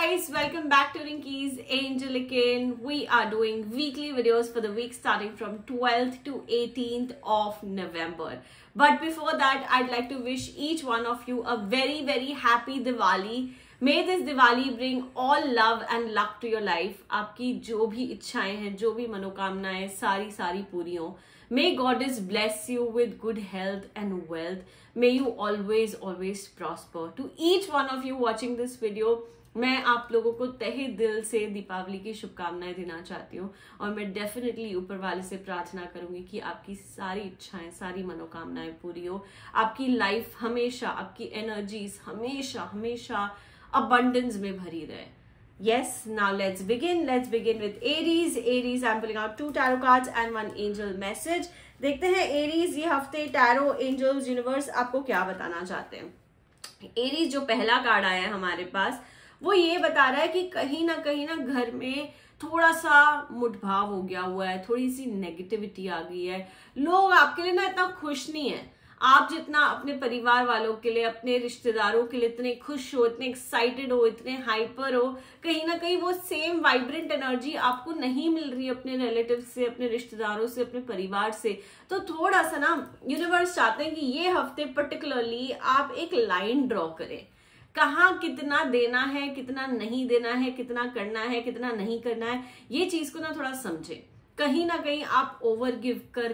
guys, welcome back to Rinky's Angelican. We are doing weekly videos for the week starting from 12th to 18th of November. But before that, I'd like to wish each one of you a very happy Diwali. May this Diwali bring all love and luck to your life. आपकी जो भी इच्छाएं हैं, जो भी मनोकामनाएं, सारी पूरी हो. May Goddess bless you with good health and wealth. May you always prosper. To each one of you watching this video, मैं आप लोगों को तहे दिल से दीपावली की शुभकामनाएं देना चाहती हूँ और मैं डेफिनेटली ऊपर वाले से प्रार्थना करूंगी कि आपकी सारी इच्छाएं, सारी मनोकामनाएं पूरी हो. आपकी लाइफ हमेशा, आपकी एनर्जीज हमेशा abundance में भरी रहे. Yes, now let's begin with Aries. Aries, I'm pulling out 2 tarot cards and 1 angel message. देखते हैं Aries ये हफ्ते tarot, angels, universe आपको क्या बताना चाहते हैं. Aries जो पहला कार्ड आया है हमारे पास, वो ये बता रहा है कि कहीं ना घर में थोड़ा सा मुठभाव हो गया हुआ है, थोड़ी सी नेगेटिविटी आ गई है. लोग आपके लिए ना इतना खुश नहीं है. आप जितना अपने परिवार वालों के लिए, अपने रिश्तेदारों के लिए इतने खुश हो, इतने एक्साइटेड हो, इतने हाइपर हो, कहीं ना कहीं वो सेम वाइब्रेंट एनर्जी आपको नहीं मिल रही है अपने रिलेटिव से, अपने रिश्तेदारों से, अपने परिवार से. तो थोड़ा सा ना यूनिवर्स चाहते हैं कि ये हफ्ते पर्टिकुलरली आप एक लाइन ड्रॉ करें. कहाँ कितना देना है, कितना नहीं देना है, कितना करना है, कितना नहीं करना है, ये चीज को ना थोड़ा समझे. कहीं ना कहीं आप ओवर गिव कर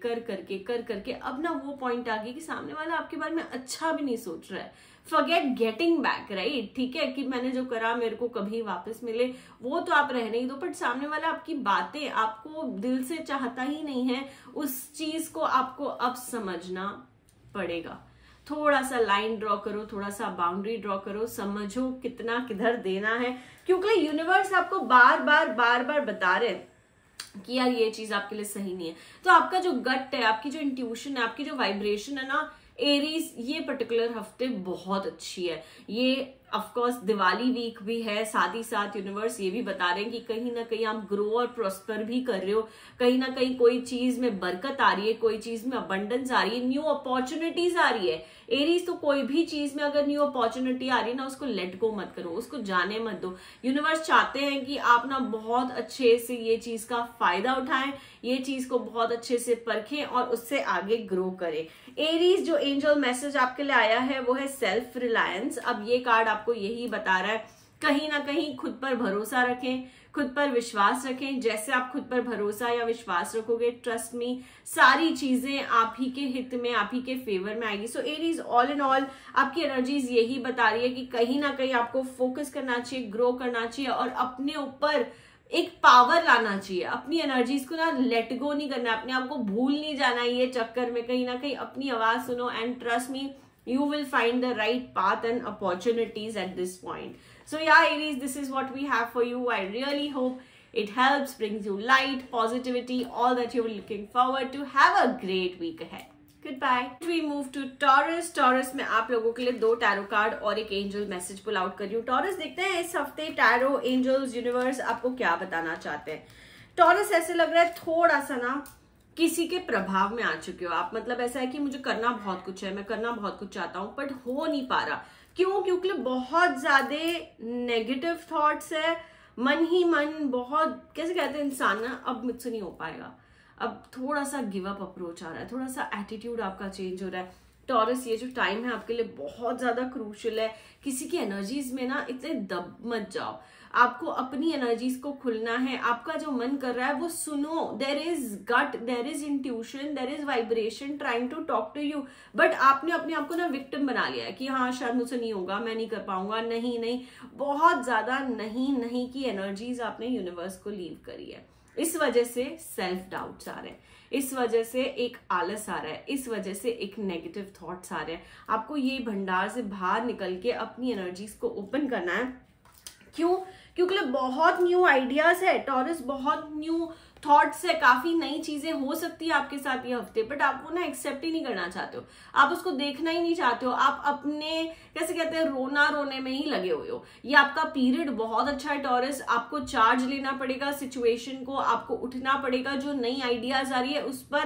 करके अब ना वो पॉइंट आ गई कि सामने वाला आपके बारे में अच्छा भी नहीं सोच रहा है. Forget getting back, right? ठीक है कि मैंने जो करा मेरे को कभी वापस मिले, वो तो आप रहने ही दो, बट सामने वाला आपकी बातें आपको दिल से चाहता ही नहीं है. उस चीज को आपको अब समझना पड़ेगा. थोड़ा सा लाइन ड्रॉ करो, थोड़ा सा बाउंड्री ड्रॉ करो, समझो कितना किधर देना है, क्योंकि यूनिवर्स आपको बार बार बता रहे हैं कि यार ये चीज आपके लिए सही नहीं है. तो आपका जो गट है, आपकी जो इंट्यूशन है, आपकी जो वाइब्रेशन है ना एरीज, ये पर्टिकुलर हफ्ते बहुत अच्छी है. ये ऑफकोर्स दिवाली वीक भी है, साथ ही साथ यूनिवर्स ये भी बता रहे हैं कि कहीं ना कहीं आप ग्रो और प्रॉस्पर भी कर रहे हो. कहीं ना कहीं कोई चीज में बरकत आ रही है, कोई चीज में अबंडेंस आ रही है, न्यू अपॉर्चुनिटीज आ रही है. एरीज तो कोई भी चीज में अगर न्यू अपॉर्चुनिटी आ रही है ना, उसको लेट गो मत करो, उसको जाने मत दो. यूनिवर्स चाहते हैं कि आप ना बहुत अच्छे से ये चीज का फायदा उठाएं, ये चीज को बहुत अच्छे से परखें और उससे आगे ग्रो करें. एरीज जो एंजल मैसेज आपके लिए आया है वो है सेल्फ रिलायंस. अब ये कार्ड आपको यही बता रहा है कहीं ना कहीं खुद पर भरोसा रखें, खुद पर विश्वास रखें. जैसे आप खुद पर भरोसा या विश्वास रखोगे, ट्रस्ट मी, सारी चीजें आप ही के हित में, आप ही के फेवर में आएगी. So Aries all in all आपकी एनर्जीज यही बता रही है कि कहीं ना कहीं आपको फोकस करना चाहिए, ग्रो करना चाहिए और अपने ऊपर एक पावर लाना चाहिए. अपनी एनर्जीज को ना लेट गो नहीं करना, अपने आप को भूल नहीं जाना ये चक्कर में. कहीं ना कहीं अपनी आवाज सुनो and trust me, you will find the right path and opportunities at this point. So yeah, Aries, this is what we have for you. I really hope it helps, brings you light, positivity, all that you were looking forward to. Have a great week ahead. Goodbye. We move to Taurus. Taurus में आप लोगों के लिए 2 tarot card और एक angel message pull out कर रही हूँ. टॉरस देखते हैं इस हफ्ते टैरो, एंजल्स, यूनिवर्स आपको क्या बताना चाहते हैं. टॉरस ऐसे लग रहा है थोड़ा सा ना किसी के प्रभाव में आ चुके हो आप. मतलब ऐसा है कि मुझे करना बहुत कुछ है, मैं करना बहुत कुछ चाहता हूं, बट हो नहीं पा रहा. क्यों? क्योंकि बहुत ज्यादा नेगेटिव थॉट्स है, मन ही मन बहुत, कैसे कहते हैं इंसान ना, अब मुझसे नहीं हो पाएगा, अब थोड़ा सा गिव अप अप्रोच आ रहा है, थोड़ा सा एटीट्यूड आपका चेंज हो रहा है. टॉरस ये जो टाइम है आपके लिए बहुत ज्यादा क्रूशियल है. किसी की एनर्जीज में ना इतने दब मत जाओ. आपको अपनी एनर्जीज को खुलना है. आपका जो मन कर रहा है वो सुनो. There is gut, there is intuition, there is vibration trying to talk to you, but आपने अपने आप को ना विक्टिम बना लिया है कि हाँ शायद मुझसे नहीं होगा, मैं नहीं कर पाऊंगा. नहीं, बहुत ज्यादा नहीं की एनर्जीज आपने यूनिवर्स को लीव करी है. इस वजह से सेल्फ डाउट्स आ रहे हैं, इस वजह से एक आलस आ रहा है, इस वजह से एक नेगेटिव थॉट्स आ रहे हैं. आपको ये भंडार से बाहर निकल के अपनी एनर्जीज को ओपन करना है. क्यों? क्योंकि बहुत न्यू आइडियाज है टॉरस, बहुत न्यू थॉट्स है, काफी नई चीजें हो सकती है आपके साथ ये हफ्ते, बट आप वो ना एक्सेप्ट ही नहीं करना चाहते हो, आप उसको देखना ही नहीं चाहते हो. आप अपने कैसे कहते हैं रोने में ही लगे हुए हो. ये आपका पीरियड बहुत अच्छा है टॉरस. आपको चार्ज लेना पड़ेगा सिचुएशन को, आपको उठना पड़ेगा. जो नई आइडियाज आ रही है उस पर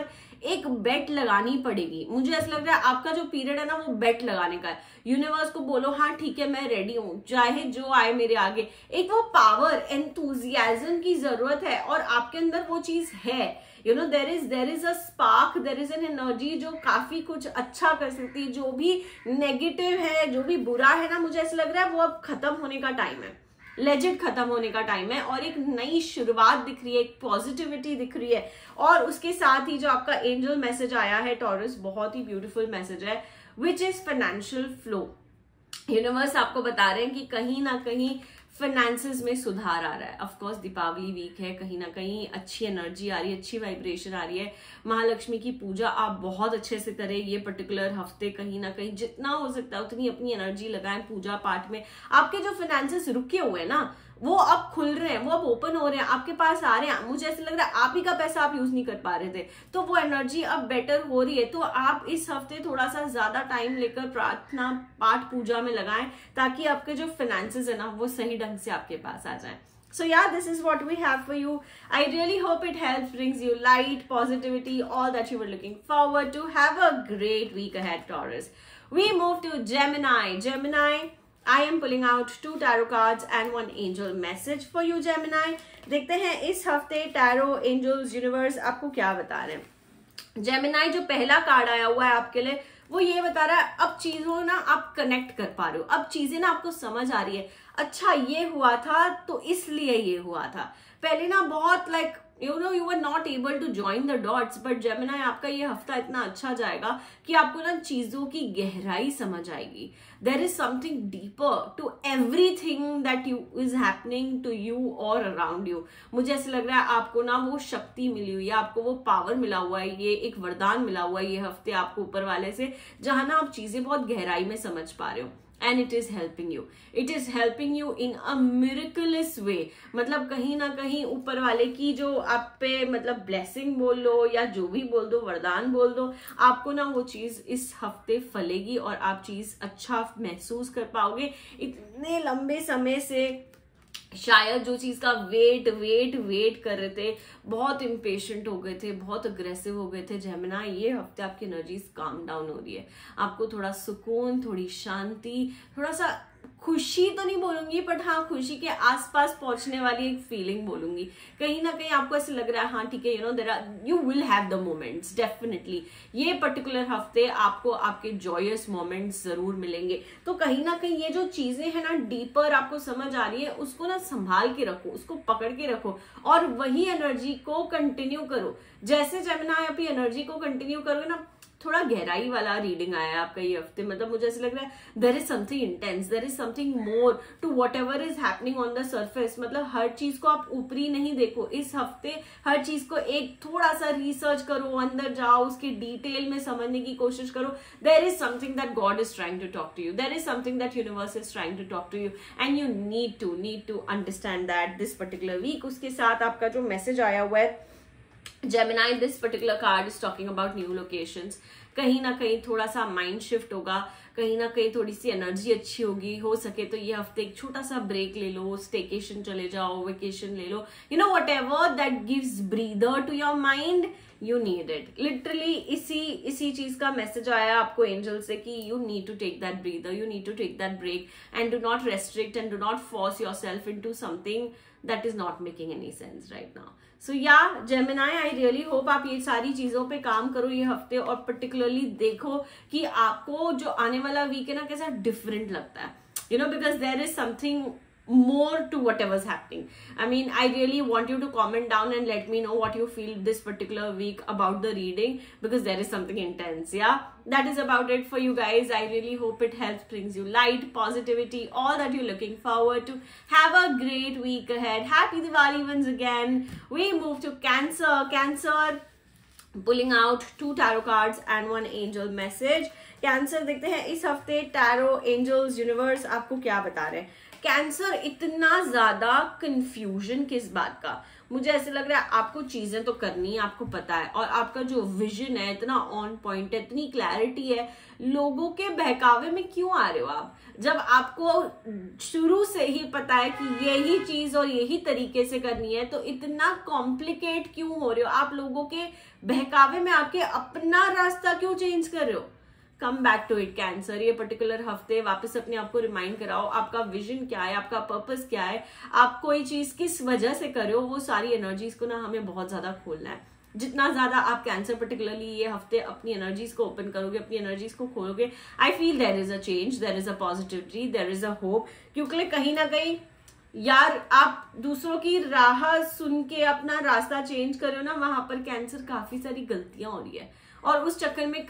एक बेट लगानी पड़ेगी। मुझे ऐसा लग रहा है आपका जो पीरियड है ना वो बेट लगाने का है। यूनिवर्स को बोलो हाँ ठीक है मैं रेडी हूँ, चाहे जो आए मेरे आगे। एक वो पावर, एंथुजियाज्म की जरूरत है और आपके अंदर वो चीज है। You know there is a spark, there is an energy जो काफी कुछ अच्छा कर सकती है। जो भी नेगेटिव है, जो भी बुरा है ना, मुझे ऐसा लग रहा है वो अब खत्म होने का टाइम है, लेजिट खत्म होने का टाइम है और एक नई शुरुआत दिख रही है, एक पॉजिटिविटी दिख रही है। और उसके साथ ही जो आपका एंजल मैसेज आया है टॉरस, बहुत ही ब्यूटीफुल मैसेज है, which is financial flow. Universe आपको बता रहे हैं कि कहीं ना कहीं फाइनेंसेस में सुधार आ रहा है। ऑफ कोर्स दीपावली वीक है, कहीं ना कहीं अच्छी एनर्जी आ रही है, अच्छी वाइब्रेशन आ रही है। महालक्ष्मी की पूजा आप बहुत अच्छे से करें ये पर्टिकुलर हफ्ते। कहीं ना कहीं जितना हो सकता है उतनी अपनी एनर्जी लगाएं पूजा पाठ में। आपके जो फाइनेंसेस रुके हुए हैं ना वो अब खुल रहे हैं, वो अब ओपन हो रहे हैं, आपके पास आ रहे हैं। मुझे ऐसा लग रहा है आप ही का पैसा आप यूज नहीं कर पा रहे थे, तो वो एनर्जी अब बेटर हो रही है। तो आप इस हफ्ते थोड़ा सा ज्यादा टाइम लेकर प्रार्थना पाठ पूजा में लगाएं ताकि आपके जो फाइनेंसेस है ना वो सही ढंग से आपके पास आ जाए। So yeah, this is what we have for you. I really hope it helps, brings you light, positivity, all that you were looking forward to. Have a great week ahead, Taurus. We move to Gemini. Gemini, I am pulling out 2 tarot cards and 1 angel message for you, Gemini. देखते हैं इस हफ्ते tarot, angels, universe आपको क्या बता रहे हैं। Gemini, जो पहला कार्ड आया हुआ है आपके लिए वो ये बता रहा है अब चीजों ना आप कनेक्ट कर पा रहे हो, अब चीजें ना आपको समझ आ रही है। अच्छा ये हुआ था तो इसलिए ये हुआ था। पहले ना बहुत like you are not able to join the dots, but Gemini आपका ये हफ्ता इतना अच्छा जाएगा कि आपको ना चीजों की गहराई समझ आएगी। There is something deeper to everything that you is happening to you और अराउंड यू। मुझे ऐसा लग रहा है आपको ना वो शक्ति मिली हुई है, आपको वो पावर मिला हुआ है, ये एक वरदान मिला हुआ है ये हफ्ते आपको ऊपर वाले से, जहां ना आप चीजें बहुत गहराई में समझ पा रहे हो। And it is helping you in a miraculous way. मतलब कहीं ना कहीं ऊपर वाले की जो आप पे मतलब ब्लेसिंग बोल लो या जो भी बोल दो, वरदान बोल दो, आपको ना वो चीज इस हफ्ते फलेगी और आप चीज अच्छा महसूस कर पाओगे। इतने लंबे समय से शायद जो चीज का वेट कर रहे थे, बहुत इम्पेशेंट हो गए थे, बहुत अग्रेसिव हो गए थे जेमिनी, ये हफ्ते आपकी एनर्जीज काम डाउन हो रही है। आपको थोड़ा सुकून, थोड़ी शांति, थोड़ा सा खुशी तो नहीं बोलूंगी बट हाँ खुशी के आसपास पहुंचने वाली एक फीलिंग बोलूंगी। कहीं ना कहीं आपको ऐसे लग रहा है हाँ ठीक है you will have the moments definitely. ये पर्टिकुलर हफ्ते आपको आपके जॉयस मोमेंट्स जरूर मिलेंगे। तो कहीं ना कहीं ये जो चीजें हैं ना डीपर आपको समझ आ रही है, उसको ना संभाल के रखो, उसको पकड़ के रखो और वही एनर्जी को कंटिन्यू करो। जैसे जेमिनी अपनी एनर्जी को कंटिन्यू करोगे ना, थोड़ा गहराई वाला रीडिंग आया है आपका ये हफ्ते। मतलब मुझे ऐसा लग रहा है there is something intense, there is something more to whatever is happening on the surface. मतलब हर चीज को आप ऊपरी नहीं देखो, इस हफ्ते हर चीज को एक थोड़ा सा रिसर्च करो, अंदर जाओ, उसके डिटेल में समझने की कोशिश करो। There is something that God is trying to talk to you, there is something that universe is trying to talk to you and you need to understand that this particular week. उसके साथ आपका जो message आया हुआ है Gemini, this particular card is talking about new locations. कहीं ना कहीं थोड़ा सा माइंड शिफ्ट होगा, कहीं ना कहीं थोड़ी सी एनर्जी अच्छी होगी। हो सके तो ये हफ्ते एक छोटा सा ब्रेक ले लो, स्टेकेशन चले जाओ, वेकेशन ले लो, whatever that gives breather to your mind, you need it. Literally इसी चीज का मैसेज आया आपको एंजल से कि you need to take that breather, you need to take that break and do not restrict and do not force yourself into something that is not making any sense right now. So yeah Gemini, I really hope आप ये सारी चीजों पे काम करो ये हफ्ते और पर्टिकुलरली देखो कि आपको जो आने वाला वीक है ना कैसा डिफरेंट लगता है, because there is something more to whatever's happening. I mean, I really want you to comment down and let me know what you feel this particular week about the reading, because there is something intense. Yeah, that is about it for you guys. I really hope it helps, brings you light, positivity, all that you're looking forward to. Have a great week ahead. Happy Diwali once again. We move to Cancer. Pulling out 2 tarot cards and 1 angel message. Cancer देखते हैं इस हफ्ते tarot, angels, universe आपको क्या बता रहे हैं। Cancer, इतना ज्यादा कंफ्यूजन किस बात का, मुझे ऐसे लग रहा है आपको चीजें तो करनी है, आपको पता है, और आपका जो विजन है इतना ऑन पॉइंट है, इतनी क्लैरिटी है, लोगों के बहकावे में क्यों आ रहे हो आप, जब आपको शुरू से ही पता है कि यही चीज और यही तरीके से करनी है, तो इतना कॉम्प्लिकेट क्यों हो रहे हो आप, लोगों के बहकावे में आके अपना रास्ता क्यों चेंज कर रहे हो। Come back to it Cancer, ये पर्टिकुलर हफ्ते वापस अपने आप को रिमाइंड कराओ, आपका विजन क्या है, आपका पर्पस क्या है, आप कोई चीज किस वजह से कर रहे हो, वो सारी एनर्जीज को ना हमें बहुत ज्यादा खोलना है। जितना ज्यादा आप कैंसर पर्टिकुलरली ये हफ्ते अपनी एनर्जीज को ओपन करोगे, अपनी एनर्जीज को खोलोगे, I feel there is a change, there is a positivity, there is a hope, क्योंकि कहीं ना कहीं यार आप दूसरों की राह सुन के अपना रास्ता चेंज कर रहे हो ना, वहां पर कैंसर काफी सारी गलतियां हो रही है, और उस चक्कर में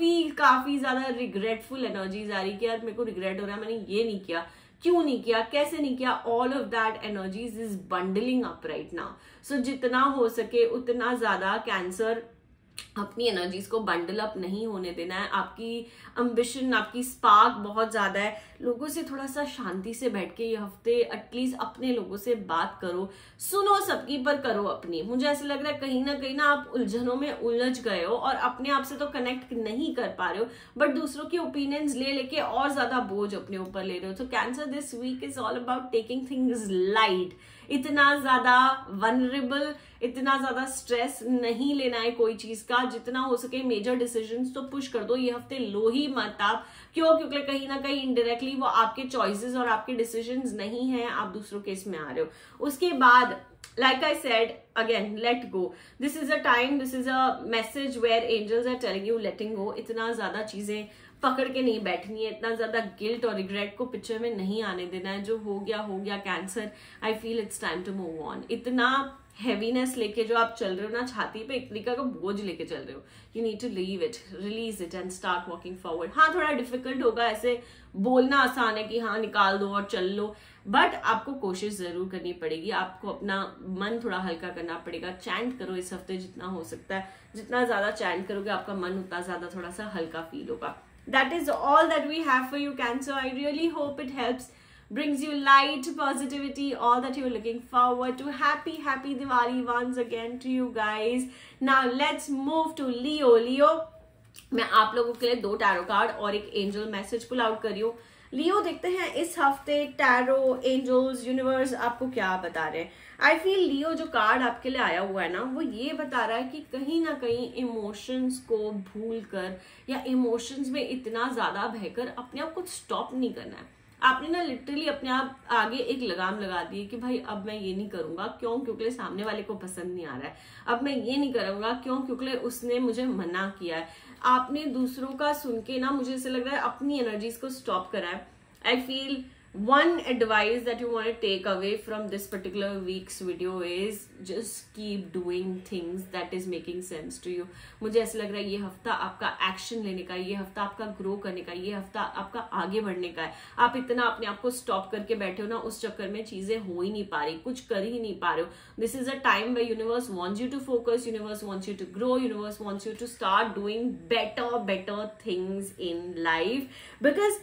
काफी ज्यादा रिग्रेटफुल एनर्जीज आ रही कि यार मेरे को रिग्रेट हो रहा है, मैंने ये नहीं किया, क्यों नहीं किया, कैसे नहीं किया, all of that energies is bundling up right now. So जितना हो सके उतना ज्यादा कैंसर अपनी एनर्जीज को बंडल अप नहीं होने देना है। आपकी अम्बिशन, आपकी स्पार्क बहुत ज्यादा है, लोगों से थोड़ा सा शांति से बैठ के ये हफ्ते एटलीस्ट अपने लोगों से बात करो, सुनो सबकी पर करो अपनी। मुझे ऐसा लग रहा है कहीं ना आप उलझनों में उलझ गए हो और अपने आप से तो कनेक्ट नहीं कर पा रहे हो, बट दूसरों की ओपिनियंस लेके और ज्यादा बोझ अपने ऊपर ले रहे हो। तो Cancer, this week is all about taking things light, इतना ज्यादा वनरेबल, इतना ज्यादा स्ट्रेस नहीं लेना है कोई चीज का, जितना हो सके मेजर डिसीजंस तो पुश कर दो ये हफ्ते, लो ही मत आप, क्यों, क्योंकि कहीं ना कहीं इनडायरेक्टली वो आपके चॉइसेस और आपके डिसीजंस नहीं है, आप दूसरों के इसमें आ रहे हो। उसके बाद like I said again, let go, this is a time, this is a message where angels are telling you letting go। इतना ज्यादा चीजें पकड़ के नहीं बैठनी है, इतना ज्यादा गिल्ट और रिग्रेट को पिक्चर में नहीं आने देना है, जो हो गया Cancer, I feel it's time to move on. इतना हैवीनेस लेके जो आप चल रहे हो ना छाती पे, एक तरीका का बोझ लेके चल रहे हो, you need to leave it, release it and start walking forward. हाँ थोड़ा डिफिकल्ट होगा, ऐसे बोलना आसान है कि हाँ निकाल दो और चल लो, बट आपको कोशिश जरूर करनी पड़ेगी, आपको अपना मन थोड़ा हल्का करना पड़ेगा। चैंट करो इस हफ्ते जितना हो सकता है, जितना ज्यादा चैंट करोगे आपका मन उतना ज्यादा थोड़ा सा हल्का फील होगा। That is all that we have for you, Cancer. I really hope it helps, brings you light, positivity, all that you're looking forward to. Happy Diwali once again to you guys. Now let's move to Leo. Leo, मैं आप लोगों के लिए 2 tarot card और एक angel message pull out कर रही हूँ। लियो, देखते हैं इस हफ्ते टैरो, एंजल्स, यूनिवर्स आपको क्या बता रहे हैं। आई फील लियो जो कार्ड आपके लिए आया हुआ है ना, वो ये बता रहा है कि कहीं ना कहीं इमोशंस को भूल कर या इमोशंस में इतना ज्यादा बहकर अपने आप को स्टॉप नहीं करना है। आपने ना लिटरली अपने आप आगे एक लगाम लगा दी कि भाई अब मैं ये नहीं करूंगा, क्यों, क्योंकि सामने वाले को पसंद नहीं आ रहा है, अब मैं ये नहीं करूंगा, क्यों, क्योंकि उसने मुझे मना किया है। आपने दूसरों का सुन के ना, मुझे ऐसे लग रहा है अपनी एनर्जीज को स्टॉप करा है। I feel one advice that you want to take away from this particular week's video is just keep doing things that is making sense to you। मुझे ऐसा लग रहा है ये हफ्ता आपका एक्शन लेने का, ये हफ्ता आपका ग्रो करने का, ये हफ्ता आपका आगे बढ़ने का है। आप इतना अपने आप को स्टॉप करके बैठे हो ना, उस चक्कर में चीजें हो ही नहीं पा रही, कुछ कर ही नहीं पा रहे हो। This is a time where universe wants you to focus, universe wants you to grow, universe wants you to start doing better things in life, because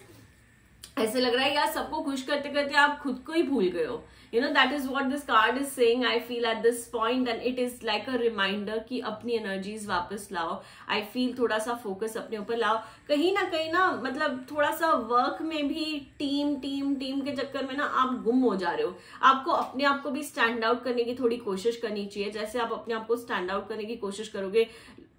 ऐसे लग रहा है यार सबको खुश करते करते आप खुद को ही भूल गए हो। You know, that is what this card is saying, I feel at this point, and it is like a reminder कि अपनी एनर्जीज वापस लाओ। आई फील थोड़ा सा फोकस अपने ऊपर लाओ, कहीं ना मतलब थोड़ा सा वर्क में भी टीम के चक्कर में ना आप गुम हो जा रहे हो। आपको अपने आप को भी स्टैंड आउट करने की थोड़ी कोशिश करनी चाहिए। जैसे आप अपने आप को स्टैंड आउट करने की कोशिश करोगे,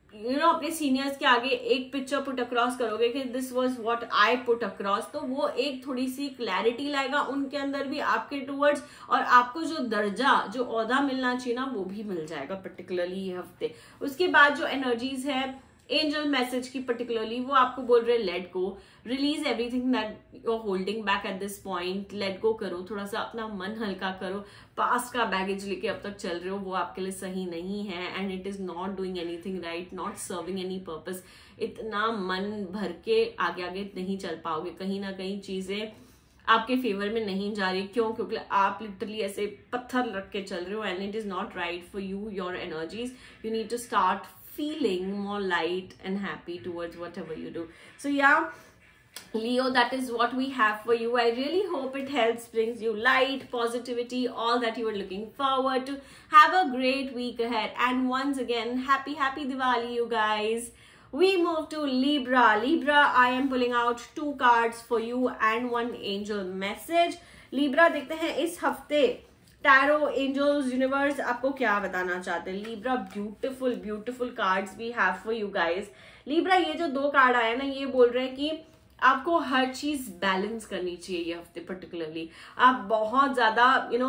अपने सीनियर्स के आगे एक पिक्चर पुट अक्रॉस करोगे कि this was what I put across, तो वो एक थोड़ी सी क्लैरिटी लाएगा उनके अंदर भी आपके टूवर्ड्स, और आपको जो दर्जा, जो ओहदा मिलना चाहिए ना, वो भी मिल जाएगा पर्टिकुलरली ये हफ्ते। उसके बाद जो एनर्जीज है एंजल मैसेज की पर्टिकुलरली, वो आपको बोल रहे let go, release everything that you are holding back at this point, let go करो, थोड़ा सा अपना मन हल्का करो। पास्ट का बैगेज लेके अब तक चल रहे हो, वो आपके लिए सही नहीं है, and it is not doing anything right, not serving any purpose. इतना मन भर के आगे नहीं चल पाओगे, कहीं ना कहीं चीजें आपके फेवर में नहीं जा रही। क्यों? क्योंकि आप लिटरली ऐसे पत्थर रख के चल रहे हो, and it is not right for you, your energies. You need to start feeling more light and happy towards whatever you do. So yeah, Leo, that is what we have for you. I really hope it helps, brings you light, positivity, all that you were looking forward to. Have a great week ahead. And once again, happy Diwali, you guys. We move to Libra. Libra, I am pulling out 2 cards for you and 1 angel message. Libra, देखते हैं इस हफ्ते tarot, angels, universe आपको क्या बताना चाहते हैं. Libra, beautiful cards we have for you guys. Libra, ये जो 2 कार्ड आया ना, ये बोल रहे हैं कि आपको हर चीज बैलेंस करनी चाहिए ये हफ्ते. पर्टिकुलरली आप बहुत ज्यादा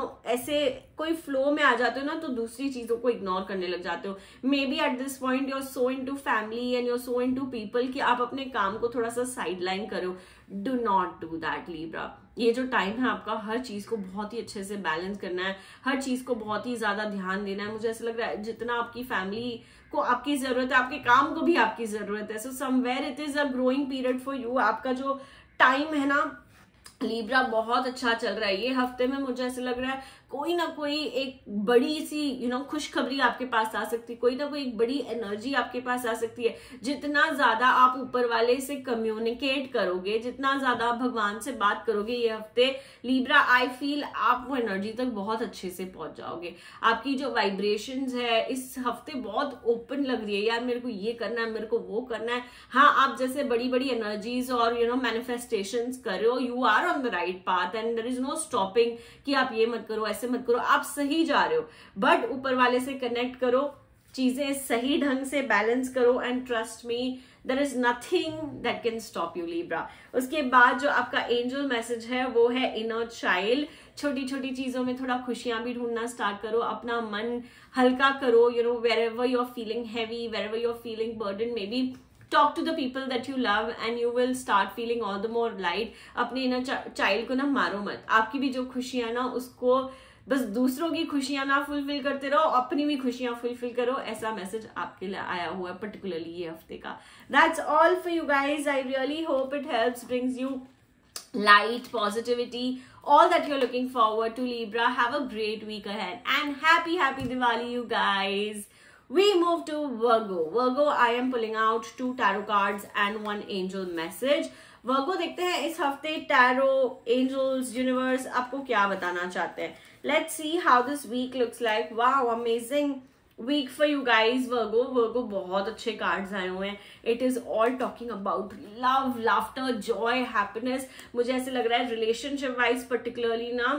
ऐसे कोई फ्लो में आ जाते हो ना, तो दूसरी चीजों को इग्नोर करने लग जाते हो. Maybe at this point you are so into family and you are so into people कि आप अपने काम को थोड़ा सा साइड लाइन करो. Do not do that Libra. ये जो टाइम है आपका, हर चीज को बहुत ही अच्छे से बैलेंस करना है, हर चीज को बहुत ही ज्यादा ध्यान देना है. मुझे ऐसा लग रहा है जितना आपकी फैमिली को आपकी जरूरत है, आपके काम को भी आपकी जरूरत है. So somewhere it is a growing period for you. आपका जो टाइम है ना लीब्रा, बहुत अच्छा चल रहा है. ये हफ्ते में मुझे ऐसा लग रहा है कोई ना कोई एक बड़ी सी खुशखबरी आपके पास आ सकती है, कोई ना कोई एक बड़ी एनर्जी आपके पास आ सकती है. जितना ज्यादा आप ऊपर वाले से कम्युनिकेट करोगे, जितना ज्यादा भगवान से बात करोगे ये हफ्ते लीब्रा, आई फील आप वो एनर्जी तक बहुत अच्छे से पहुंच जाओगे. आपकी जो वाइब्रेशंस है इस हफ्ते बहुत ओपन लग रही है. यार मेरे को ये करना है, मेरे को वो करना है. हाँ, आप जैसे बड़ी एनर्जीज और मैनिफेस्टेशंस कर रहे हो, you are on the right path and there is no stopping कि आप ये मत करो, ऐसे मत करो. आप सही जा रहे हो, बट ऊपर वाले से कनेक्ट करो, चीजें सही ढंग से बैलेंस करो and trust me, there is nothing that can stop you Libra. उसके बाद जो आपका एंजल मैसेज है वो है इनर चाइल्ड. छोटी छोटी चीजों में थोड़ा खुशियां भी ढूंढना स्टार्ट करो, अपना मन हल्का करो. wherever you're feeling heavy, wherever you're feeling burdened, maybe talk to the people that you love and you will start feeling all the more light. अपने इनर चाइल्ड को ना मारो मत. आपकी भी जो खुशियां ना, उसको बस दूसरों की खुशियां ना फुलफिल करते रहो, अपनी भी खुशियां फुलफिल करो. ऐसा मैसेज आपके लिए आया हुआ है पर्टिकुलरली ये हफ्ते का. That's all for you guys. I really hope it helps, brings you light, positivity, all that you're looking forward to, Libra. Have a great week ahead and happy Diwali, you guys. We move to Virgo. Virgo, I am pulling out 2 tarot cards and 1 angel message. Virgo, देखते हैं इस हफ्ते tarot, angels, universe आपको क्या बताना चाहते हैं. Let's see how this week looks like. Wow, amazing week for you guys. Virgo, बहुत अच्छे कार्ड्स आए हुए हैं. It is all talking about love, laughter, joy, happiness. मुझे ऐसे लग रहा है रिलेशनशिप वाइज पर्टिकुलरली ना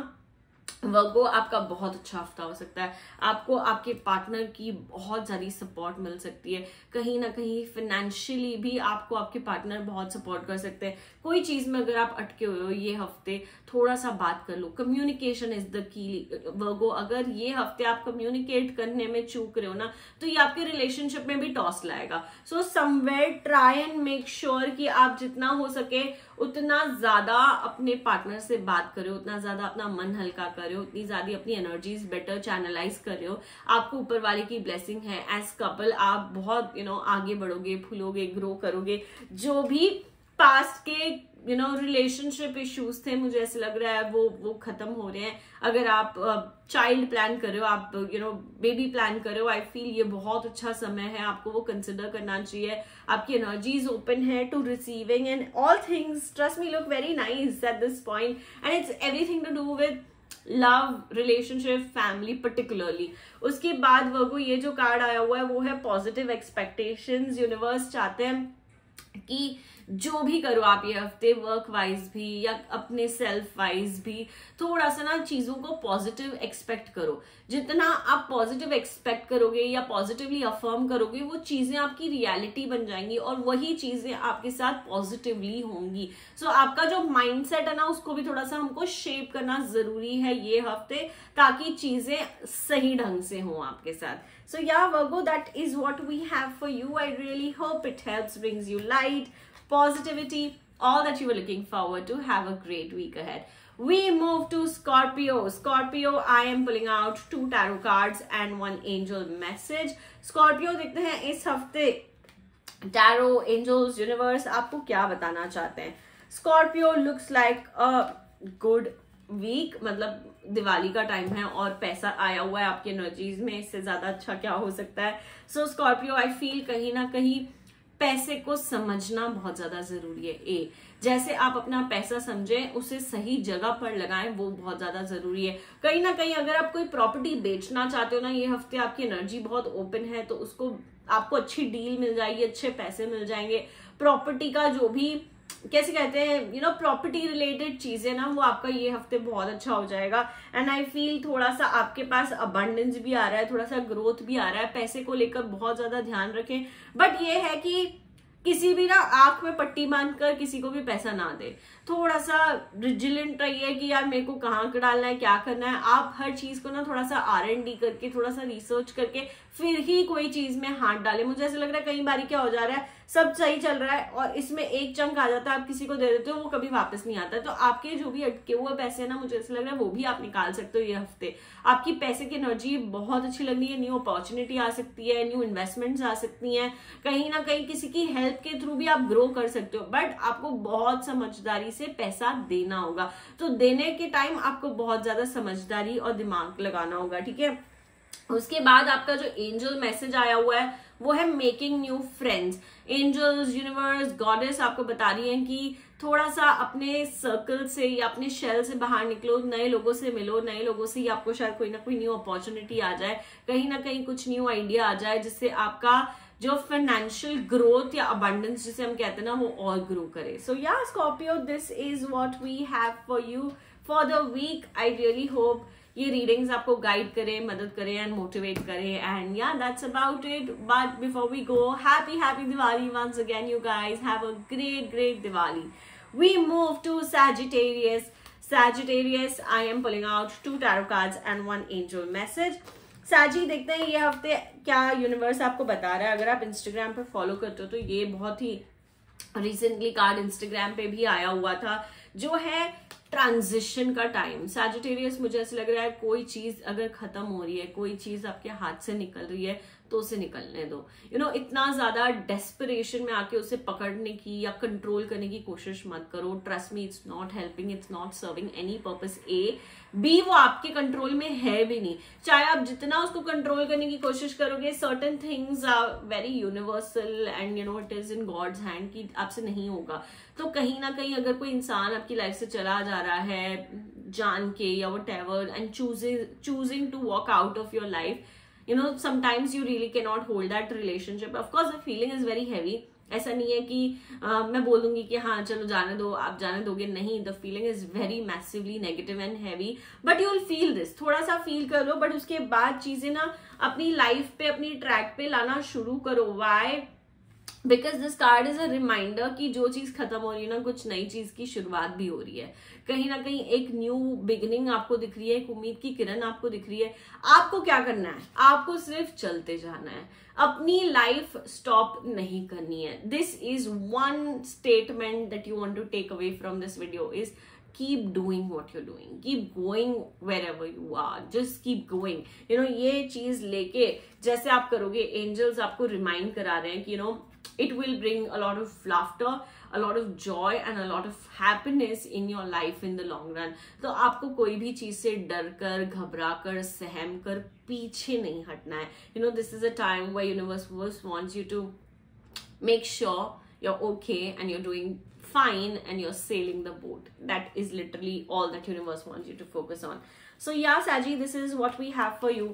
वर्गो आपका बहुत अच्छा हफ्ता हो सकता है. आपको आपके पार्टनर की बहुत सारी सपोर्ट मिल सकती है. कहीं ना कहीं फाइनेंशियली भी आपको आपके पार्टनर बहुत सपोर्ट कर सकते हैं. कोई चीज में अगर आप अटके हुए हो ये हफ्ते, थोड़ा सा बात कर लो. कम्युनिकेशन इज द की वर्गो. अगर ये हफ्ते आप कम्युनिकेट करने में चूक रहे हो ना, तो ये आपके रिलेशनशिप में भी टॉस लाएगा. So somewhere try and make sure कि आप जितना हो सके उतना ज्यादा अपने पार्टनर से बात करो, उतना ज्यादा अपना मन हल्का करो, उतनी ज्यादा अपनी एनर्जीज बेटर चैनलाइज करो. आपको ऊपर वाले की ब्लेसिंग है. एज कपल आप बहुत आगे बढ़ोगे, फूलोगे, ग्रो करोगे. जो भी पास्ट के रिलेशनशिप इश्यूज थे, मुझे ऐसे लग रहा है वो खत्म हो रहे हैं. अगर आप चाइल्ड प्लान कर रहे हो, आप बेबी प्लान कर रहे हो, आई फील ये बहुत अच्छा समय है. आपको वो कंसिडर करना चाहिए. आपकी एनर्जीज ओपन है to receiving and all things, trust me, look very nice at this point and it's everything to do with love, relationship, family particularly. उसके बाद वर्गो ये जो कार्ड आया हुआ है वो है पॉजिटिव एक्सपेक्टेशंस. यूनिवर्स चाहते हैं कि जो भी करो आप ये हफ्ते, वर्क वाइज भी या अपने सेल्फ वाइज भी, थोड़ा सा ना चीजों को पॉजिटिव एक्सपेक्ट करो. जितना आप पॉजिटिव एक्सपेक्ट करोगे या पॉजिटिवली अफर्म करोगे, वो चीजें आपकी रियलिटी बन जाएंगी और वही चीजें आपके साथ पॉजिटिवली होंगी. सो आपका जो माइंडसेट है ना, उसको भी थोड़ा सा हमको शेप करना जरूरी है ये हफ्ते, ताकि चीजें सही ढंग से हों आपके साथ. So yeah, Virgo, that is what we have for you. I really hope it helps, brings you light, positivity, all that you were looking forward to. Have a great week ahead. We move to Scorpio. Scorpio, I am pulling out 2 tarot cards and 1 angel message. Scorpio, देखते हैं इस हफ्ते tarot, angels, universe आपको क्या बताना चाहते हैं. Scorpio looks like a good week, मतलब दिवाली का टाइम है और पैसा आया हुआ है आपकी एनर्जीज में, इससे ज्यादा अच्छा क्या हो सकता है। सो स्कॉर्पियो, आई फील कहीं ना कहीं पैसे को समझना बहुत ज्यादा जरूरी है। जैसे आप अपना पैसा समझें, उसे सही जगह पर लगाएं, वो बहुत ज्यादा जरूरी है। कहीं ना कहीं अगर आप कोई प्रॉपर्टी बेचना चाहते हो ना, ये हफ्ते आपकी एनर्जी बहुत ओपन है, तो उसको आपको अच्छी डील मिल जाएगी, अच्छे पैसे मिल जाएंगे। प्रॉपर्टी का जो भी कैसे कहते हैं प्रॉपर्टी रिलेटेड चीजें ना, वो आपका ये हफ्ते बहुत अच्छा हो जाएगा। एंड आई फील थोड़ा सा आपके पास अबंडेंस भी आ रहा है, थोड़ा सा ग्रोथ भी आ रहा है। पैसे को लेकर बहुत ज्यादा ध्यान रखें, बट ये है कि किसी भी ना आंख में पट्टी बांधकर किसी को भी पैसा ना दे। थोड़ा सा विजिलेंट रहिए कि यार मेरे को कहाँ डालना है, क्या करना है। आप हर चीज को ना थोड़ा सा R&D करके, थोड़ा सा रिसर्च करके फिर ही कोई चीज में हाथ डाले। मुझे ऐसा लग रहा है कई बार क्या हो जा रहा है, सब सही चल रहा है और इसमें एक चंक आ जाता है, आप किसी को दे देते हो, वो कभी वापस नहीं आता। तो आपके जो भी अटके हुए पैसे है ना, मुझे ऐसा लग रहा है वो भी आप निकाल सकते हो ये हफ्ते। आपकी पैसे की एनर्जी बहुत अच्छी लग रही है, न्यू अपॉर्चुनिटी आ सकती है, न्यू इन्वेस्टमेंट्स आ सकती हैं, कहीं ना कहीं किसी की हेल्प के थ्रू भी आप ग्रो कर सकते हो। बट आपको बहुत समझदारी से पैसा देना होगा, तो देने के टाइम आपको बहुत ज्यादा समझदारी और दिमाग लगाना होगा, ठीक है। उसके बाद आपका जो एंजल मैसेज आया हुआ है वो है making new friends. Angels, universe, goddess आपको बता रही हैं कि थोड़ा सा अपने सर्कल से या अपने शेल से बाहर निकलो, नए लोगों से मिलो। नए लोगों से ही आपको शायद कोई ना कोई न्यू अपॉर्चुनिटी आ जाए, कहीं ना कहीं कुछ न्यू आइडिया आ जाए, जिससे आपका जो फाइनेंशियल ग्रोथ या अबंडेंस जिसे हम कहते हैं ना, वो और ग्रो करे। So yeah Scorpio, this is what we have for you for the week. I really hope ये रीडिंग्स आपको गाइड करें, मदद करें एंड मोटिवेट करें। And yeah that's about it. But before we go, happy Diwali once again you guys, have a great Diwali. We move to Sagittarius. Sagittarius, I am pulling out 2 tarot cards and 1 angel message. साजी, देखते हैं ये हफ्ते क्या universe आपको बता रहा है। अगर आप इंस्टाग्राम पर फॉलो करते हो तो ये बहुत ही रिसेंटली कार्ड इंस्टाग्राम पे भी आया हुआ था, जो है ट्रांजिशन का टाइम। सैजिटेरियस, मुझे ऐसा लग रहा है कोई चीज अगर खत्म हो रही है, कोई चीज आपके हाथ से निकल रही है, तो उसे निकलने दो। इतना ज्यादा डेस्परेशन में आके उसे पकड़ने की या कंट्रोल करने की कोशिश मत करो। Trust me, it's not helping, it's not serving any purpose. Be, वो आपके कंट्रोल में है भी नहीं। चाहे आप जितना उसको कंट्रोल करने की कोशिश करोगे, certain things are very universal and it is in God's hand कि आपसे नहीं होगा। तो कहीं ना कहीं अगर कोई इंसान आपकी लाइफ से चला जा रहा है जान के या whatever, and choosing to walk out of your life, sometimes you really cannot hold that relationship. Of course the feeling is very heavy. ऐसा नहीं है कि मैं बोलूंगी कि हाँ चलो जाने दो, आप जाने दोगे, नहीं। The feeling is very massively negative and heavy, but you will feel this. थोड़ा सा फील कर लो, बट उसके बाद चीजें ना अपनी लाइफ पे, अपनी ट्रैक पे लाना शुरू करो। Why? Because this card is a reminder कि जो चीज खत्म हो रही है ना, कुछ नई चीज की शुरुआत भी हो रही है। कहीं ना कहीं एक न्यू बिगिनिंग आपको दिख रही है, एक उम्मीद की किरण आपको दिख रही है। आपको क्या करना है? आपको सिर्फ चलते जाना है, अपनी लाइफ स्टॉप नहीं करनी है। This is one statement that you want to take away from this video is keep doing what you're doing, keep going wherever you are, just keep going. ये चीज लेके जैसे आप करोगे, एंजल्स आपको रिमाइंड करा रहे हैं कि it will bring a lot of laughter, a lot of joy and a lot of happiness in your life in the long run. तो आपको कोई भी चीज से डर कर, घबरा कर, सहम कर पीछे नहीं हटना है। This is a time where universe wants you to make sure you're okay and you're doing fine and you're sailing the boat. That is literally all that universe wants you to focus on. So yeah, Saji, this is what we have for you.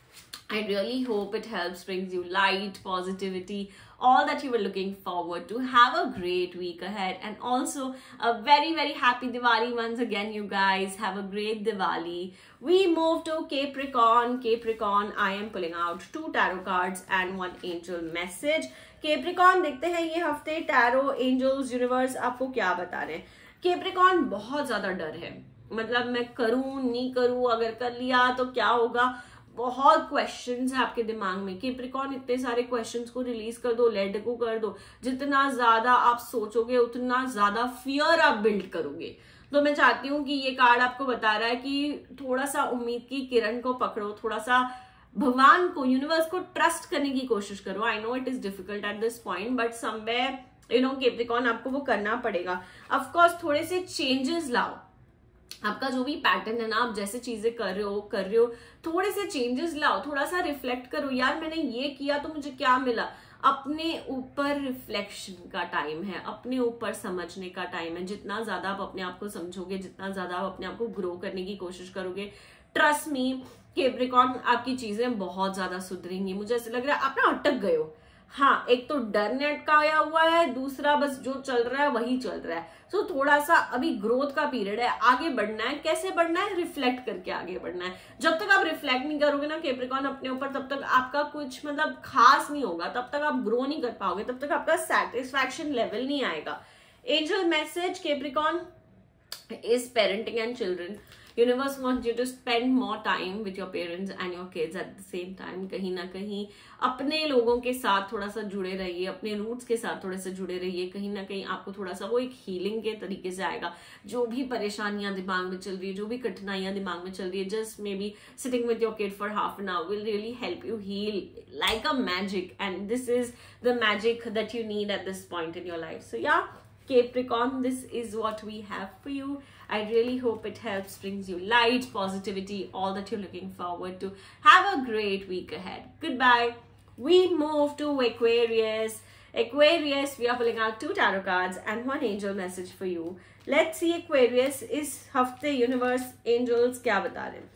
I really hope it helps, brings you light, positivity, all that you were looking forward to. Have a great week ahead, and also a very happy Diwali once again, you guys. Have a great Diwali. We move to Capricorn. Capricorn, I am pulling out 2 tarot cards and 1 angel message. Capricorn, देखते हैं ये हफ्ते tarot, angels, universe आपको क्या बता रहे हैं। Capricorn, बहुत ज्यादा डर है, मतलब मैं करूं नहीं करूं, अगर कर लिया तो क्या होगा। बहुत क्वेश्चंस है आपके दिमाग में। Capricorn, इतने सारे क्वेश्चंस को रिलीज कर दो, लेट गो कर दो। जितना ज्यादा आप सोचोगे उतना ज्यादा फियर आप बिल्ड करोगे। तो मैं चाहती हूँ कि ये कार्ड आपको बता रहा है कि थोड़ा सा उम्मीद की किरण को पकड़ो, थोड़ा सा भगवान को, यूनिवर्स को ट्रस्ट करने की कोशिश करो। I know it is difficult at this point, but somewhere Capricorn आपको वो करना पड़ेगा। ऑफ कोर्स थोड़े से चेंजेस लाओ, आपका जो भी पैटर्न है ना, आप जैसे चीजें कर रहे हो, थोड़े से चेंजेस लाओ, थोड़ा सा रिफ्लेक्ट करो, यार मैंने ये किया तो मुझे क्या मिला। अपने ऊपर रिफ्लेक्शन का टाइम है, अपने ऊपर समझने का टाइम है। जितना ज्यादा आप अपने आप को समझोगे, जितना ज्यादा आप अपने आप को ग्रो करने की कोशिश करोगे, ट्रस्ट मी कैप्रिकॉर्न, आपकी चीजें बहुत ज्यादा सुधरेंगी। मुझे ऐसा लग रहा है आप ना अटक गए हो। हाँ, एक तो डर ने अटकाया हुआ है, दूसरा बस जो चल रहा है वही चल रहा है। तो थोड़ा सा अभी ग्रोथ का पीरियड है, आगे बढ़ना है। कैसे बढ़ना है? रिफ्लेक्ट करके आगे बढ़ना है। जब तक आप रिफ्लेक्ट नहीं करोगे ना कैप्रिकॉर्न अपने ऊपर, तब तक आपका कुछ मतलब खास नहीं होगा, तब तक आप ग्रो नहीं कर पाओगे, तब तक आपका सेटिस्फैक्शन लेवल नहीं आएगा। Angel message Capricorn is parenting and children. Universe wants you to spend more time with your parents and your kids at the same time. कहीं ना कहीं अपने लोगों के साथ थोड़ा सा जुड़े रहिए, अपने रूट्स के साथ थोड़े से जुड़े रहिए। कहीं ना कहीं आपको थोड़ा सा वो एक हीलिंग के तरीके से आएगा। जो भी परेशानियां दिमाग में चल रही है, जो भी कठिनाइयां दिमाग में चल रही है, just maybe sitting with your kid for half an hour will really help you heal like a magic, and this is the magic that you need at this point in your life. So yeah, Capricorn, this is what we have for you. I really hope it helps, brings you light, positivity, all that you're looking forward to. Have a great week ahead. Goodbye. We move to Aquarius. Aquarius, we are pulling out 2 tarot cards and 1 angel message for you. Let's see Aquarius, इस हफ्ते universe angels क्या बता रहे हैं.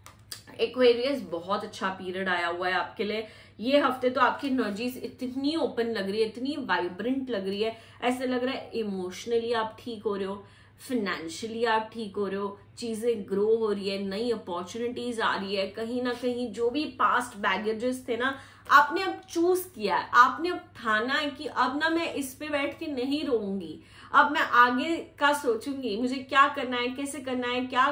Aquarius, बहुत अच्छा period आया हुआ है आपके लिए. ये हफ्ते तो आपकी एनर्जीज इतनी ओपन लग रही है, इतनी वाइब्रेंट लग रही है. ऐसे लग रहा है इमोशनली आप ठीक हो रहे हो, फाइनेंशियली आप ठीक हो रहे हो, चीजें ग्रो हो रही है, नई अपॉर्चुनिटीज आ रही है. कहीं ना कहीं जो भी पास्ट बैगेजेस थे ना, आपने अब चूज किया है, आपने अब ठाना है कि अब ना मैं इस पे बैठ के नहीं रहूंगी, अब मैं आगे का सोचूंगी, मुझे क्या करना है, कैसे करना है, क्या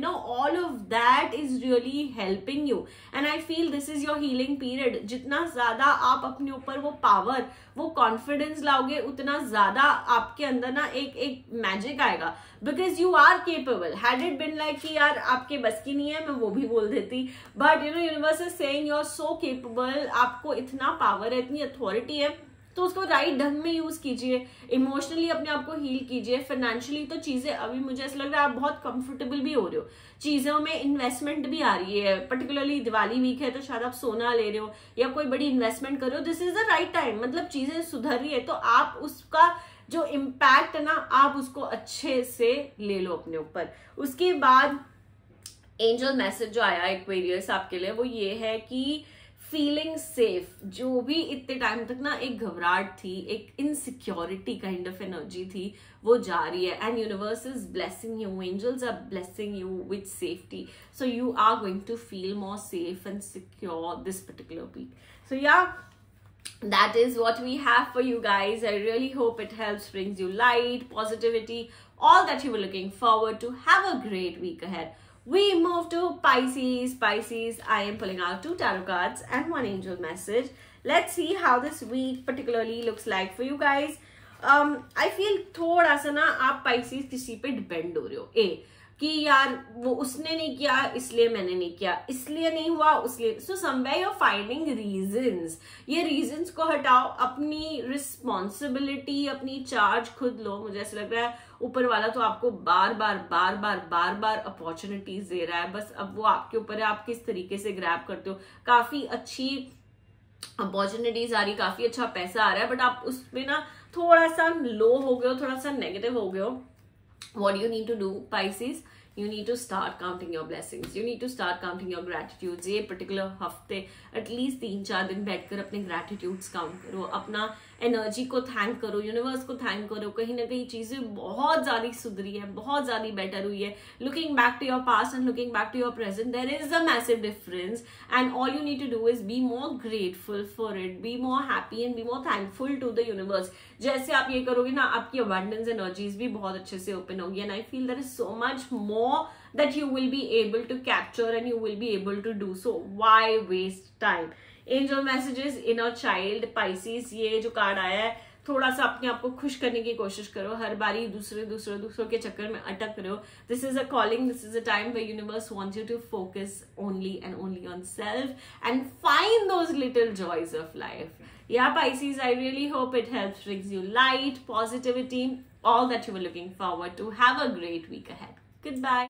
all of that is really helping you. And I feel this is your healing period. जितना ज्यादा आप अपने ऊपर वो पावर, वो कॉन्फिडेंस लाओगे, उतना ज्यादा आपके अंदर ना एक मैजिक आएगा. Because you are capable. Had it been like कि यार आपके बस की नहीं है, मैं वो भी बोल देती, but universe is saying you are so capable. आपको इतना पावर है, इतनी अथॉरिटी है, तो उसको राइट ढंग में यूज कीजिए. इमोशनली अपने आप को हील कीजिए. फाइनेंशियली तो चीजें अभी मुझे ऐसा लग रहा है आप बहुत कंफर्टेबल भी हो रहे हो, चीजों में इन्वेस्टमेंट भी आ रही है. पर्टिकुलरली दिवाली वीक है तो शायद आप सोना ले रहे हो या कोई बड़ी इन्वेस्टमेंट कर रहे हो. This is the right time. मतलब चीजें सुधर रही है, तो आप उसका जो इम्पैक्ट है ना, आप उसको अच्छे से ले लो अपने ऊपर. उसके बाद एंजल मैसेज जो आया एक्वेरियस आपके लिए, वो ये है कि फीलिंग सेफ. जो भी इतने टाइम तक ना एक घबराहट थी, एक इनसिक्योरिटी काइंड ऑफ एनर्जी थी, वो जा रही है. And universe is blessing you, angels are blessing you with safety. So you are going to feel more safe and secure this particular week. So yeah, that is what we have for you guys. I really hope it helps, brings you light, positivity, all that you were looking forward to. Have a great week ahead. We move to Pisces. Pisces, I am pulling out 2 tarot cards and 1 angel message. Let's see how this week particularly looks like for you guys. I feel थोड़ा सा ना आप Pisces किसी पे depend हो रहे हो. कि यार वो उसने नहीं किया इसलिए मैंने नहीं किया, इसलिए नहीं हुआ उसलिए. So somewhere you are finding reasons. ये रीजंस को हटाओ, अपनी रिस्पॉन्सिबिलिटी, अपनी चार्ज खुद लो. मुझे ऐसा लग रहा है ऊपर वाला तो आपको बार बार अपॉर्चुनिटीज दे रहा है. बस अब वो आपके ऊपर है, आप किस तरीके से ग्रैब करते हो. काफी अच्छी अपॉर्चुनिटीज आ रही, काफी अच्छा पैसा आ रहा है, बट आप उसमें ना थोड़ा सा लो हो गए हो, थोड़ा सा नेगेटिव हो गए हो. What do you need to do, Pisces? You need to start counting your blessings. You need to start counting your gratitudes. ये particular हफ्ते एटलीस्ट 3-4 दिन बैठकर अपने gratitudes काउंट करो, अपना एनर्जी को थैंक करो, यूनिवर्स को थैंक करो. कहीं ना कहीं चीजें बहुत ज्यादा सुधरी है, बहुत ज्यादा बेटर हुई है. Looking back to your past and looking back to your present, there is a massive difference, and all you need to do is be more grateful for it, be more happy and be more thankful to the universe. जैसे आप ये करोगे ना, आपकी abundance energies भी बहुत अच्छे से ओपन होगी. And I feel there is so much more that you will be able to capture and you will be able to do. So why waste time? Angel messages, inner child, Pisces. ये जो card आया है, थोड़ा सा अपने आप को खुश करने की कोशिश करो. हर बारी दूसरों के चक्कर में अटक रहे हो. This is a calling, this is a time where universe wants you to focus only and only on self and find those little joys of life. Yeah, Pisces, I really hope it helps, brings you light, positivity, all that you were looking forward to. Have a great week ahead. Goodbye.